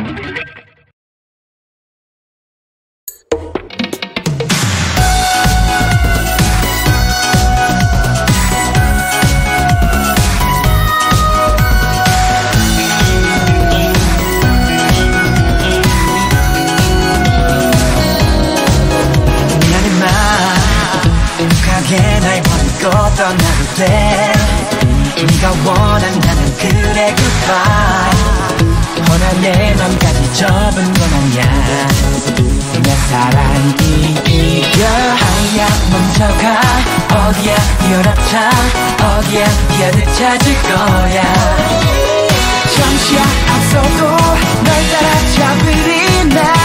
날 버리고 떠나도 돼. 네가 원한다면 그래 goodbye. 허나 내 맘까지 접은 건 아냐. 내 사랑이 이겨. 아야 멈춰가. 어디야 뛰어라차. 어디야 뛰어들 찾을 거야. 잠시야 앞서도 널 따라잡으리 나.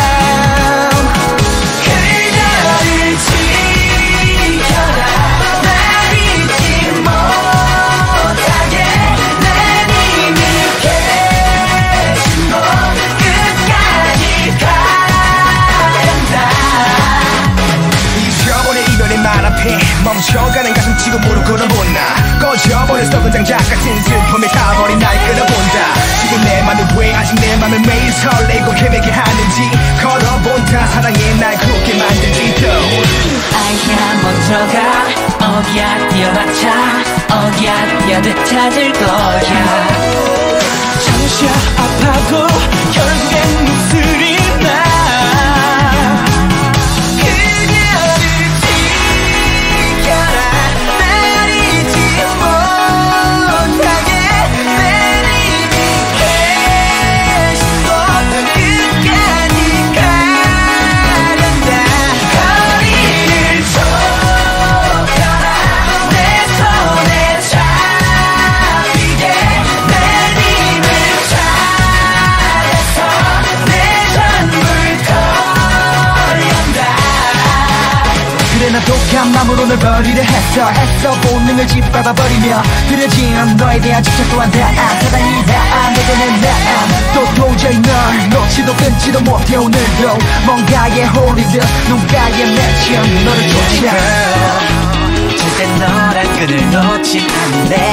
멈춰가는 가슴 치고 무릎 꿇어본다. 꺼져버린 썩은 장작 같은 슬픔에 타버린 날 끌어본다. 지금 내 맘이 왜 아직 내 맘을 매일 설레고 헤매게 하는지 걸어본다. 사랑에 날 그렇게 만들지 또. 아야 먼저 가. 어디야 뛰어라차. 어디야 뛰어들 찾을 거야. 잠시야 아파도 결국엔 입술이 나. 독한 맘으로 널 버리려 했어 본능을 짓밟아버리며 그려진 너에 대한 집착 또한 다안 사랑이다 내게 내 마음 또 도저히 널 놓지도 끊지도 못해 오늘도 뭔가에 홀리듯 눈가에 맺힌 너를 쫓아 절대 너란 끈을 놓지 않네.